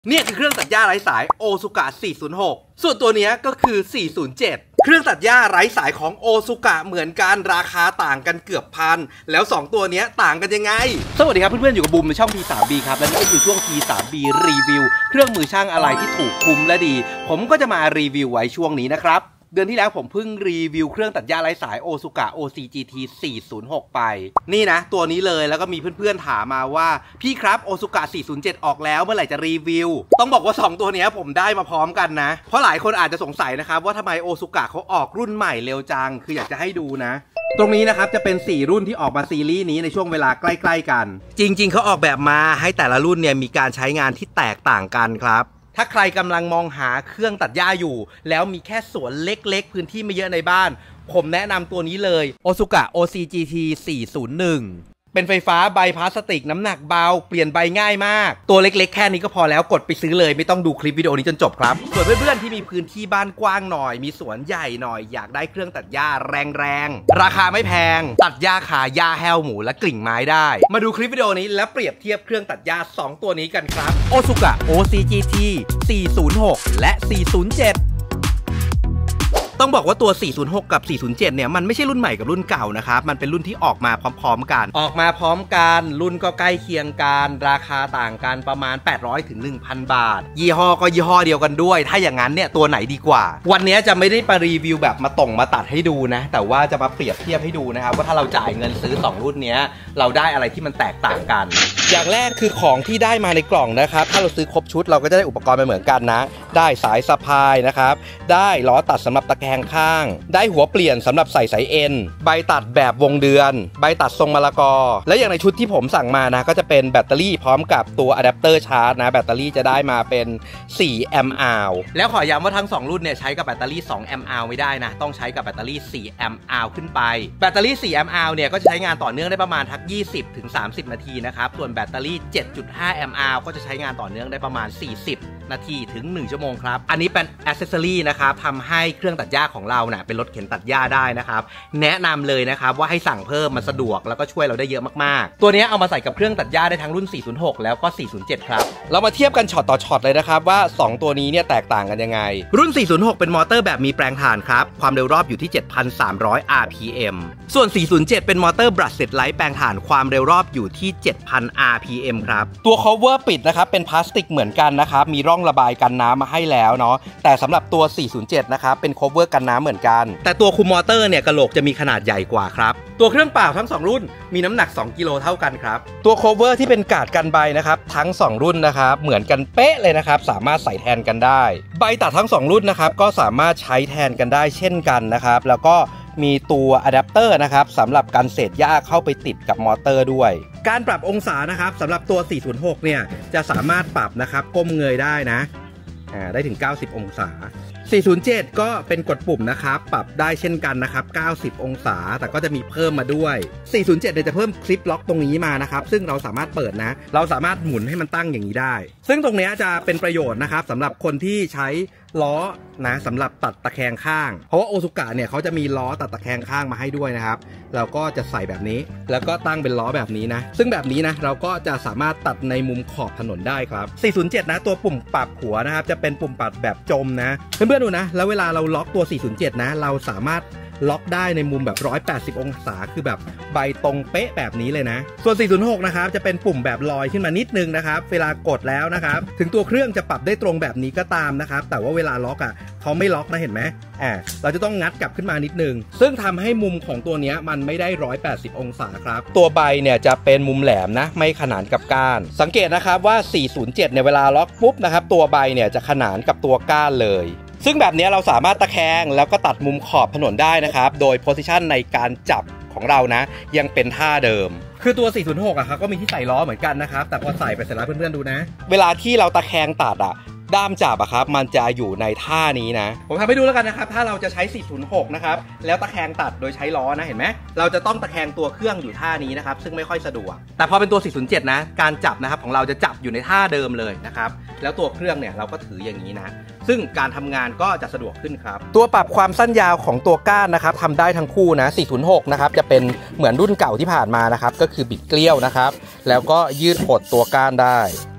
เนี่ยคือเครื่องตัดหญ้าไร้สายโอซูกะ406ส่วนตัวนี้ก็คือ407เครื่องตัดหญ้าไร้สายของโอซูกะเหมือนกันราคาต่างกันเกือบพันแล้ว2ตัวนี้ต่างกันยังไงสวัสดีครับเพื่อนๆอยู่กับบูมในช่อง P3B ครับและนี่ก็คือช่วง P3B รีวิวเครื่องมือช่างอะไรที่ถูกคุ้มและดีผมก็จะมารีวิวไว้ช่วงนี้นะครับเดือนที่แล้วผมเพิ่งรีวิวเครื่องตัดหญ้าไร้สายโอซูกะ OCGT 406ไปนี่นะตัวนี้เลยแล้วก็มีเพื่อนๆถามมาว่าพี่ครับโอซูกะ407ออกแล้วเมื่อไหร่จะรีวิวต้องบอกว่า2ตัวนี้ผมได้มาพร้อมกันนะเพราะหลายคนอาจจะสงสัยนะครับว่าทำไมโอซูกะเขาออกรุ่นใหม่เร็วจังคืออยากจะให้ดูนะตรงนี้นะครับจะเป็น4รุ่นที่ออกมาซีรีส์นี้ในช่วงเวลาใกล้ๆกันจริงๆเขาออกแบบมาให้แต่ละรุ่นเนี่ยมีการใช้งานที่แตกต่างกันครับถ้าใครกำลังมองหาเครื่องตัดหญ้าอยู่แล้วมีแค่สวนเล็กๆพื้นที่ไม่เยอะในบ้านผมแนะนำตัวนี้เลย Osuka OCGT 401เป็นไฟฟ้าใบพลาสติกน้ำหนักเบาเปลี่ยนใบง่ายมากตัวเล็กๆแค่นี้ก็พอแล้วกดไปซื้อเลยไม่ต้องดูคลิปวิดีโอนี้จนจบครับส่วนเพื่อนๆที่มีพื้นที่บ้านกว้างหน่อยมีสวนใหญ่หน่อยอยากได้เครื่องตัดหญ้าแรงๆราคาไม่แพงตัดหญ้าคาหญ้าแห้วหมูและกลิ่งไม้ได้มาดูคลิปวิดีโอนี้และเปรียบเทียบเครื่องตัดหญ้า2ตัวนี้กันครับ Osuka OCGT 406 และ 407ต้องบอกว่าตัว 406 กับ 407 เนี่ยมันไม่ใช่รุ่นใหม่กับรุ่นเก่านะครับมันเป็นรุ่นที่ออกมาพร้อมๆกันรุ่นก็ใกล้เคียงกันราคาต่างกันประมาณ 800 ถึง 1,000 บาทยี่ห้อก็ยี่ห้อเดียวกันด้วยถ้าอย่างนั้นเนี่ยตัวไหนดีกว่าวันนี้จะไม่ได้มารีวิวแบบมาตัดให้ดูนะแต่ว่าจะมาเปรียบเทียบให้ดูนะครับว่าถ้าเราจ่ายเงินซื้อ2รุ่นนี้เราได้อะไรที่มันแตกต่างกันอย่างแรกคือของที่ได้มาในกล่องนะครับถ้าเราซื้อครบชุดเราก็จะได้อุปกรณ์ไปเหมือนกันนะได้สายสะพายนะครับได้ล้อตัดสำหรับตะแคงข้างได้หัวเปลี่ยนสำหรับใส่สายเอ็นใบตัดแบบวงเดือนใบตัดทรงมะละกอและอย่างในชุดที่ผมสั่งมานะก็จะเป็นแบตเตอรี่พร้อมกับตัวอะแดปเตอร์ชาร์จนะแบตเตอรี่จะได้มาเป็น4แอมป์อาวแล้วขอย้ำว่าทั้ง2รุ่นเนี่ยใช้กับแบตเตอรี่2แอมป์อาวไม่ได้นะต้องใช้กับแบตเตอรี่4แอมป์อาวขึ้นไปแบตเตอรี่4แอมป์อาวเนี่ยก็จะใช้งานต่อเนื่องได้ประมาณทัก20 ถึง 30 นาทีนะครับส่วนแบตเตอรี่7.5แอมป์อาวก็จะใช้งานต่อเนื่องได้ประมาณ40 นาทีถึง1ชั่วโมงครับอันนี้เป็นแอคเซสซอรี่นะครับทำให้เครื่องตัดหญ้าของเราเนี่ยเป็นรถเข็นตัดหญ้าได้นะครับแนะนำเลยนะครับว่าให้สั่งเพิ่มมันสะดวกแล้วก็ช่วยเราได้เยอะมากๆตัวนี้เอามาใส่กับเครื่องตัดหญ้าได้ทั้งรุ่น406แล้วก็407ครับเรามาเทียบกันช็อตต่อช็อตเลยนะครับว่า2ตัวนี้เนี่ยแตกต่างกันยังไงรุ่น406เป็นมอเตอร์แบบมีแปลงถ่านครับความเร็วรอบอยู่ที่ 7,300 rpm ส่วน407เป็นมอเตอร์บรัชเซตไลท์แปลงถ่านความเร็วรอบอยู่ที่ 7,000 rpm ครับตัว cover ปิดนะครับเป็นพลาสติกเหมือนกันนะครับมีร่องระบายกันน้ำมาให้แล้วเนาะแต่สำหรับตัว407นะครับเป็น cover กันน้ำเหมือนกันแต่ตัวคุมมอเตอร์เนี่ยกะโหลกจะมีขนาดใหญ่กว่าครับตัวเครื่องเปล่าทั้ง2รุ่นมีน้ำหนัก2กิโลเท่ากันครับตัวโคเวอร์ที่เป็นกาดกันใบนะครับทั้ง2รุ่นนะครับเหมือนกันเป๊ะเลยนะครับสามารถใส่แทนกันได้ใบตัดทั้ง2รุ่นนะครับก็สามารถใช้แทนกันได้เช่นกันนะครับแล้วก็มีตัวอะแดปเตอร์นะครับสำหรับการเศษหญ้าเข้าไปติดกับมอเตอร์ด้วยการปรับองศานะครับสำหรับตัว406เนี่ยจะสามารถปรับนะครับก้มเงยได้นะได้ถึง90องศา407ก็เป็นกดปุ่มนะครับปรับได้เช่นกันนะครับ90องศาแต่ก็จะมีเพิ่มมาด้วย407เนี่ยจะเพิ่มคลิปล็อกตรงนี้มานะครับซึ่งเราสามารถเปิดนะเราสามารถหมุนให้มันตั้งอย่างนี้ได้ซึ่งตรงนี้จะเป็นประโยชน์นะครับสำหรับคนที่ใช้ล้อนะสำหรับตัดตะแคงข้างเพราะว่าโอซูกะเนี่ยเขาจะมีล้อตัดตะแคงข้างมาให้ด้วยนะครับเราก็จะใส่แบบนี้แล้วก็ตั้งเป็นล้อแบบนี้นะซึ่งแบบนี้นะเราก็จะสามารถตัดในมุมขอบถนนได้ครับ407นะตัวปุ่มปรับหัวนะครับจะเป็นปุ่มปรับแบบจมนะเพื่อนๆดูนะแล้วเวลาเราล็อกตัว407นะเราสามารถล็อกได้ในมุมแบบ180องศาคือแบบใบตรงเป๊ะแบบนี้เลยนะส่วน406นะครับจะเป็นปุ่มแบบลอยขึ้นมานิดนึงนะครับเวลากดแล้วนะครับถึงตัวเครื่องจะปรับได้ตรงแบบนี้ก็ตามนะครับแต่ว่าเวลาล็อกเขาไม่ล็อกนะเห็นไหมเราจะต้องงัดกลับขึ้นมานิดนึงซึ่งทำให้มุมของตัวนี้มันไม่ได้180องศาครับตัวใบเนี่ยจะเป็นมุมแหลมนะไม่ขนานกับก้านสังเกตนะครับว่า407เนี่ยเวลาล็อกปุ๊บนะครับตัวใบเนี่ยจะขนานกับตัวก้านเลยซึ่งแบบนี้เราสามารถตะแคงแล้วก็ตัดมุมขอบถนนได้นะครับโดยโพสิชันในการจับของเรานะยังเป็นท่าเดิมคือตัว406ครับก็มีที่ใส่ล้อเหมือนกันนะครับแต่พอใส่ไปเสร็จแล้วเพื่อนๆดูนะเวลาที่เราตะแคงตัดด้ามจับครับมันจะอยู่ในท่านี้นะผมทำให้ดูแล้วกันนะครับถ้าเราจะใช้406นะครับแล้วตะแคงตัดโดยใช้ล้อนะเห็นไหมเราจะต้องตะแคงตัวเครื่องอยู่ท่านี้นะครับซึ่งไม่ค่อยสะดวกแต่พอเป็นตัว407นะการจับนะครับของเราจะจับอยู่ในท่าเดิมเลยนะครับแล้วตัวเครื่องเนี่ยเราก็ถืออย่างนี้นะซึ่งการทำงานก็จะสะดวกขึ้นครับตัวปรับความสั้นยาวของตัวก้านนะครับทำได้ทั้งคู่นะ406นะครับจะเป็นเหมือนรุ่นเก่าที่ผ่านมานะครับก็คือบิดเกลี้ยวนะครับแล้วก็ยืดหดตัวก้านได้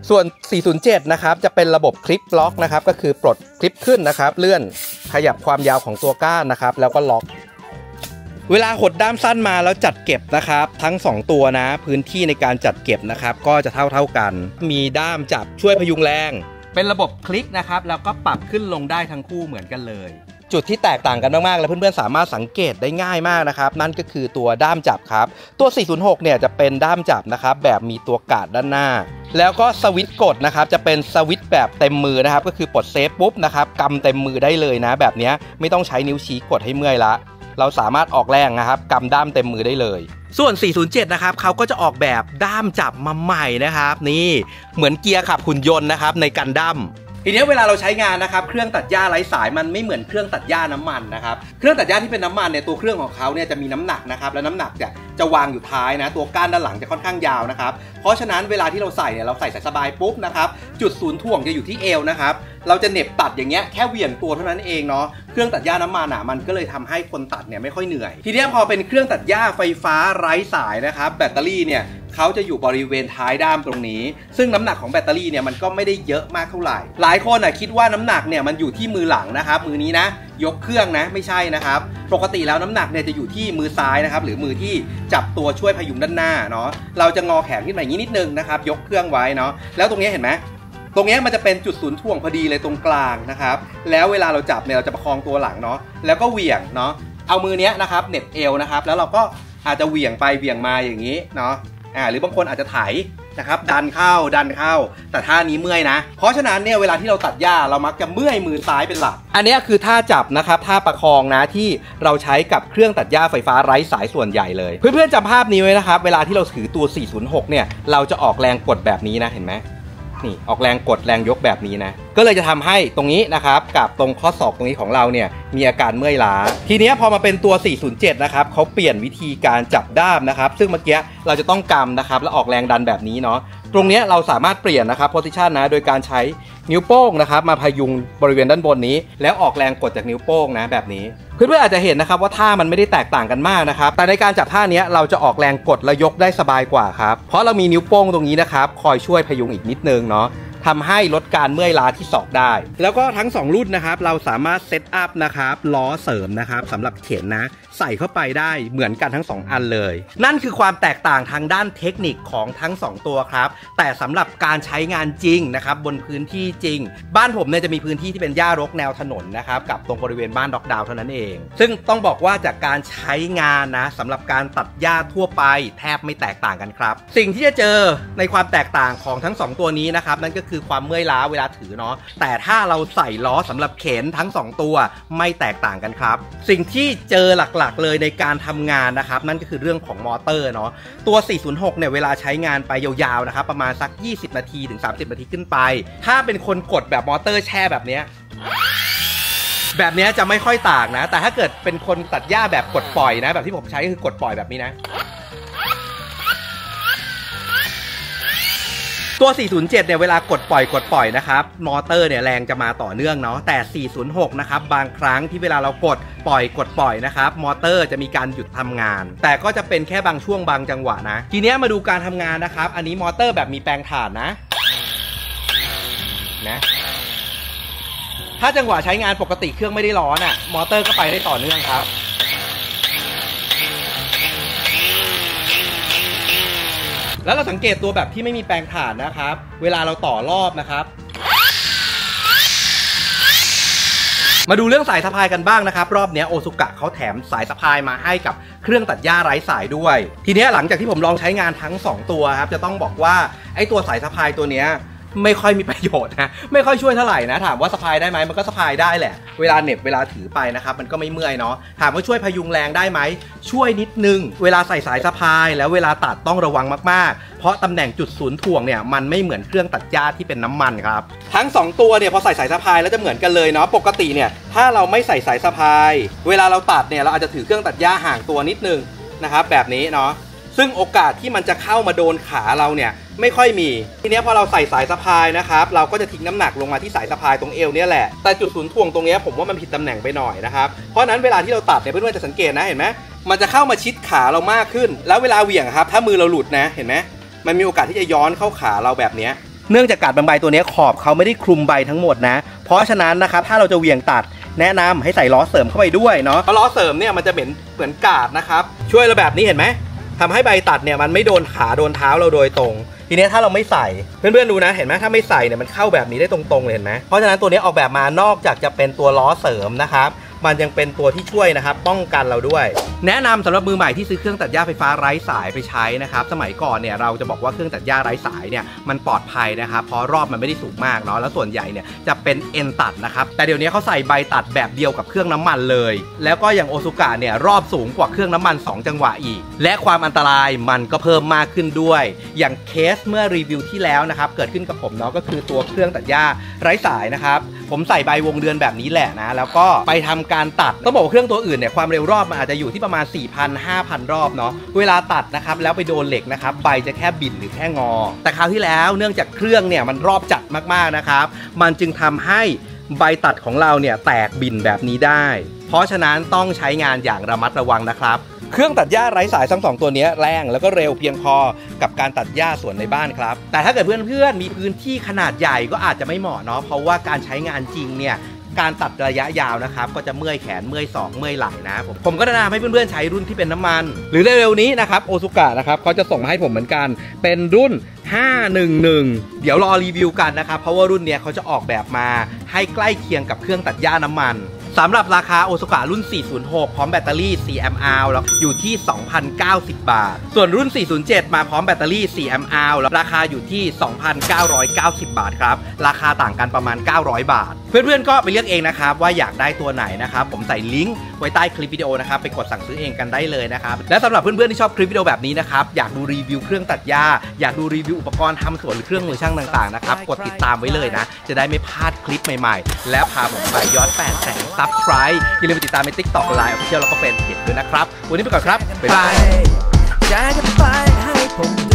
ส่วน 407 นะครับจะเป็นระบบคลิปล็อกนะครับก็คือปลดคลิปขึ้นนะครับเลื่อนขยับความยาวของตัวก้านนะครับแล้วก็ล็อกเวลาหดด้ามสั้นมาแล้วจัดเก็บนะครับทั้ง2ตัวนะพื้นที่ในการจัดเก็บนะครับก็จะเท่ากันมีด้ามจับช่วยพยุงแรงเป็นระบบคลิกนะครับแล้วก็ปรับขึ้นลงได้ทั้งคู่เหมือนกันเลยจุดที่แตกต่างกันมากๆและเพื่อนๆสามารถสังเกตได้ง่ายมากนะครับนั่นก็คือตัวด้ามจับครับตัว 406 เนี่ยจะเป็นด้ามจับนะครับแบบมีตัวกาดด้านหน้าแล้วก็สวิตช์กดนะครับจะเป็นสวิตช์แบบเต็มมือนะครับก็คือปลดเซฟปุ๊บนะครับกำเต็มมือได้เลยนะแบบนี้ไม่ต้องใช้นิ้วชี้กดให้เมื่อยละเราสามารถออกแรงนะครับกำด้ามเต็มมือได้เลยส่วน 407 นะครับเขาก็จะออกแบบด้ามจับมาใหม่นะครับนี่เหมือนเกียร์ขับหุ่นยนต์นะครับในกันดั้มทีนี้เวลาเราใช้งานนะครับเครื่องตัดหญ้าไร้สายมันไม่เหมือนเครื่องตัดหญ้าน้ำมันนะครับเครื่องตัดหญ้าที่เป็นน้ำมันเนี่ยตัวเครื่องของเขาเนี่ยจะมีน้ำหนักนะครับและน้ำหนักจะวางอยู่ท้ายนะตัวก้านด้านหลังจะค่อนข้างยาวนะครับเพราะฉะนั้นเวลาที่เราใส่เนี่ยเราใส่สบายปุ๊บนะครับจุดศูนย์ถ่วงจะอยู่ที่เอวนะครับเราจะเหน็บตัดอย่างเงี้ยแค่เหวี่ยงตัวเท่านั้นเองเนาะเครื่องตัดหญ้าน้ำมันมันก็เลยทำให้คนตัดเนี่ยไม่ค่อยเหนื่อยทีนี้พอเป็นเครื่องตัดหญ้าไฟฟ้าไร้สายนะครับแบตเตอรี่เนี่ยเขาจะอยู่บริเวณท้ายด้ามตรงนี้ซึ่งน้ำหนักของแบตเตอรี่เนี่ยมันก็ไม่ได้เยอะมากเท่าไหร่หลายคนคิดว่าน้ำหนักเนี่ยมันอยู่ที่มือหลังนะครับมือนี้นะยกเครื่องนะไม่ใช่นะครับปกติแล้วน้ำหนักเนี่ยจะอยู่ที่มือซ้ายนะครับหรือมือที่จับตัวช่วยพยุงด้านหน้าเนาะเราจะงอแขนขึ้นมาอย่างนี้นิดนึงนะครับยกเครื่องไว้เนาะแล้วตรงนี้เห็นไหมตรงนี้มันจะเป็นจุดศูนย์ถ่วงพอดีเลยตรงกลางนะครับแล้วเวลาเราจับเนี่ยเราจะประคองตัวหลังเนาะแล้วก็เหวี่ยงเนาะเอามือเนี้ยนะครับเหน็บเอวนะครับแล้วเราก็อาจจะเหวี่ยงไปเหวี่ยงมาอย่างนี้เนาะหรือบางคนอาจจะไถนะครับดันเข้าแต่ท่านี้เมื่อยนะเพราะฉะนั้นเนี่ยเวลาที่เราตัดหญ้าเรามักจะเมื่อยมือซ้ายเป็นหลักอันนี้คือท่าจับนะครับท่าประคองนะที่เราใช้กับเครื่องตัดหญ้าไฟฟ้าไร้สายส่วนใหญ่เลยเพื่อนๆจำภาพนี้ไว้นะครับเวลาที่เราถือตัว 406 เนี่ยเราจะออกแรงกดแบบนี้นะเห็นไหมนี่ออกแรงกดแรงยกแบบนี้นะก็เลยจะทำให้ตรงนี้นะครับกับตรงข้อศอกตรงนี้ของเราเนี่ยมีอาการเมื่อยล้าทีนี้พอมาเป็นตัว 407 นะครับเขาเปลี่ยนวิธีการจับด้ามนะครับซึ่งเมื่อกี้เราจะต้องกำนะครับแล้วออกแรงดันแบบนี้เนาะตรงนี้เราสามารถเปลี่ยนนะครับโพซิชันนะโดยการใช้นิ้วโป้งนะครับมาพยุงบริเวณด้านบนนี้แล้วออกแรงกดจากนิ้วโป้งนะแบบนี้เพื่อนๆอาจจะเห็นนะครับว่าท่ามันไม่ได้แตกต่างกันมากนะครับแต่ในการจับท่านี้เราจะออกแรงกดและยกได้สบายกว่าครับเพราะเรามีนิ้วโป้งตรงนี้นะครับคอยช่วยพยุงอีกนิดนึงเนาะทำให้ลดการเมื่อยล้าที่ศอกได้แล้วก็ทั้ง2รุ่นนะครับเราสามารถเซตอัพนะครับล้อเสริมนะครับสำหรับเข็นนะใส่เข้าไปได้เหมือนกันทั้ง2อันเลยนั่นคือความแตกต่างทางด้านเทคนิคของทั้ง2ตัวครับแต่สำหรับการใช้งานจริงนะครับบนพื้นที่จริงบ้านผมเนี่ยจะมีพื้นที่ที่เป็นหญ้ารกแนวถนนนะครับกับตรงบริเวณบ้านด็อกดาวเท่านั้นเองซึ่งต้องบอกว่าจากการใช้งานนะสำหรับการตัดหญ้าทั่วไปแทบไม่แตกต่างกันครับสิ่งที่จะเจอในความแตกต่างของทั้ง2ตัวนี้นะครับนั่นก็คือความเมื่อยล้าเวลาถือเนาะแต่ถ้าเราใส่ล้อสำหรับเข็นทั้ง2ตัวไม่แตกต่างกันครับสิ่งที่เจอหลักๆเลยในการทำงานนะครับนั่นก็คือเรื่องของมอเตอร์เนาะตัว 406 เนี่ยเวลาใช้งานไปยาวๆนะครับประมาณสัก20 นาทีถึง30 นาทีขึ้นไปถ้าเป็นคนกดแบบมอเตอร์แช่แบบนี้จะไม่ค่อยต่างนะแต่ถ้าเกิดเป็นคนตัดหญ้าแบบกดปล่อยนะแบบที่ผมใช้คือกดปล่อยแบบนี้นะตัว 407 เนี่ยเวลากดปล่อยนะครับมอเตอร์เนี่ยแรงจะมาต่อเนื่องเนาะแต่ 406 นะครับบางครั้งที่เวลาเรากดปล่อยนะครับมอเตอร์จะมีการหยุดทำงานแต่ก็จะเป็นแค่บางช่วงบางจังหวะนะทีนี้มาดูการทำงานนะครับอันนี้มอเตอร์แบบมีแปลงถ่านนะถ้าจังหวะใช้งานปกติเครื่องไม่ได้ร้อนมอเตอร์ก็ไปได้ต่อเนื่องครับแล้วเราสังเกตตัวแบบที่ไม่มีแปลงถ่านนะครับเวลาเราต่อรอบนะครับมาดูเรื่องสายสะพายกันบ้างนะครับรอบนี้โอซุกะเขาแถมสายสะพายมาให้กับเครื่องตัดหญ้าไร้สายด้วยทีนี้หลังจากที่ผมลองใช้งานทั้ง2ตัวครับจะต้องบอกว่าไอ้ตัวสายสะพายตัวเนี้ยไม่ค่อยมีประโยชน์นะไม่ค่อยช่วยเท่าไหร่นะถามว่าสะพายได้ไหมมันก็สะพายได้แหละเวลาเหน็บเวลาถือไปนะครับมันก็ไม่เมื่อยเนาะถามว่าช่วยพยุงแรงได้ไหมช่วยนิดนึงเวลาใส่สายสะพายแล้วเวลาตัดต้องระวังมากๆเพราะตำแหน่งจุดศูนย์ถ่วงเนี่ยมันไม่เหมือนเครื่องตัดหญ้าที่เป็นน้ำมันครับทั้ง2ตัวเนี่ยพอใส่สายสะพายแล้วจะเหมือนกันเลยเนาะปกติเนี่ยถ้าเราไม่ใส่สายสะพายเวลาเราตัดเนี่ยเราอาจจะถือเครื่องตัดหญ้าห่างตัวนิดนึงนะครับแบบนี้เนาะซึ่งโอกาสที่มันจะเข้ามาโดนขาเราเนี่ยไม่ค่อยมีทีนี้พอเราใส่สายสะพายนะครับเราก็จะทิ้งน้ำหนักลงมาที่สายสะพายตรงเอวเนี่ยแหละแต่จุดศูนย์ถ่วงตรงนี้ผมว่ามันผิดตำแหน่งไปหน่อยนะครับเพราะนั้นเวลาที่เราตัดเนี่ยเพื่อนๆจะสังเกตนะเห็นไหมมันจะเข้ามาชิดขาเรามากขึ้นแล้วเวลาเหวี่ยงครับถ้ามือเราหลุดนะเห็นไหมมันมีโอกาสที่จะย้อนเข้าขาเราแบบนี้เนื่องจากกาดบางใบตัวนี้ขอบเขาไม่ได้คลุมใบทั้งหมดนะเพราะฉะนั้นนะครับถ้าเราจะเหวี่ยงตัดแนะนำให้ใส่ล้อเสริมเข้าไปด้วยเนาะเพราะล้อเสริมเนี่ยมันจะเหมือนกาดนะครับช่วยเราแบบนี้เห็นไหมทำให้ใบตัดเนี่ยมันไม่โดนขาโดนเท้าเราโดยตรงทีนี้ถ้าเราไม่ใส่เพื่อนๆดูนะเห็นไหมถ้าไม่ใส่เนี่ยมันเข้าแบบนี้ได้ตรงๆเลยเห็นไหมเพราะฉะนั้นตัวนี้ออกแบบมานอกจากจะเป็นตัวล้อเสริมนะครับมันยังเป็นตัวที่ช่วยนะครับป้องกันเราด้วยแนะนำสำหรับมือใหม่ที่ซื้อเครื่องตัดหญ้าไฟฟ้าไร้สายไปใช้นะครับสมัยก่อนเนี่ยเราจะบอกว่าเครื่องตัดหญ้าไร้สายเนี่ยมันปลอดภัยนะครับเพราะรอบมันไม่ได้สูงมากเนาะแล้วส่วนใหญ่เนี่ยจะเป็นเอ็นตัดนะครับแต่เดี๋ยวนี้เขาใส่ใบตัดแบบเดียวกับเครื่องน้ำมันเลยแล้วก็อย่างโอซูกะเนี่ยรอบสูงกว่าเครื่องน้ำมัน2จังหวะอีกและความอันตรายมันก็เพิ่มมากขึ้นด้วยอย่างเคสเมื่อรีวิวที่แล้วนะครับเกิดขึ้นกับผมเนาะก็คือตัวเครื่องตัดหญ้าไร้สายนะครับผมใส่ใบวงเดือนแบบนี้แหละนะแล้วก็ไปทำการตัดต้องบอกเครื่องตัวอื่นเนี่ยความเร็วรอบมันอาจจะอยู่ที่ประมาณ 4,000-5,000 รอบเนาะเวลาตัดนะครับแล้วไปโดนเหล็กนะครับใบจะแค่บิดหรือแค่งอแต่คราวที่แล้วเนื่องจากเครื่องเนี่ยมันรอบจัดมากๆนะครับมันจึงทำให้ใบตัดของเราเนี่ยแตกบิ่นแบบนี้ได้เพราะฉะนั้นต้องใช้งานอย่างระมัดระวังนะครับเครื่องตัดหญ้าไร้สายทั้ง2ตัวนี้แรงแล้วก็เร็วเพียงพอกับการตัดหญ้าสวนในบ้านครับแต่ถ้าเกิดเพื่อนๆมีพื้นที่ขนาดใหญ่ก็อาจจะไม่เหมาะเนาะเพราะว่าการใช้งานจริงเนี่ยการตัดระยะยาวนะครับก็จะเมื่อยแขนเมื่อยศอกเมื่อยไหล่นะผมก็แนะนำให้เพื่อนๆใช้รุ่นที่เป็นน้ำมันหรือเร็วๆนี้นะครับโอซูกะนะครับเขาจะส่งมาให้ผมเหมือนกันเป็นรุ่น511เดี๋ยวรอรีวิวกันนะครับเพราะว่ารุ่นเนี้ยเขาจะออกแบบมาให้ใกล้เคียงกับเครื่องตัดหญ้าน้ำมันสำหรับราคาโอซูกะรุ่น406พร้อมแบตเตอรี่4แอมป์แล้วอยู่ที่ 2,090 บาทส่วนรุ่น407มาพร้อมแบตเตอรี่4แอมป์แล้วราคาอยู่ที่ 2,990 บาทครับราคาต่างกันประมาณ900 บาทเพื่อนๆก็ไปเลือกเองนะครับว่าอยากได้ตัวไหนนะครับผมใส่ลิงก์ไว้ใต้คลิปวิดีโอนะครับไปกดสั่งซื้อเองกันได้เลยนะครับและสำหรับเพื่อนๆที่ชอบคลิปวิดีโอแบบนี้นะครับอยากดูรีวิวเครื่องตัดหญ้าอยากดูรีวิวอุปกรณ์ทำสวนหรือเครื่องมือช่างต่างๆนะครับกดติดตามไว้เลยนะจะได้ไม่พลาดคลิปใหม่ๆและพาผมไปยอด800,000 Subscribe อย่าลืมไปติดตามใน TikTok Line Official แล้วก็เป็นเพจด้วยนะครับวันนี้ไปก่อนครับบ๊ายบาย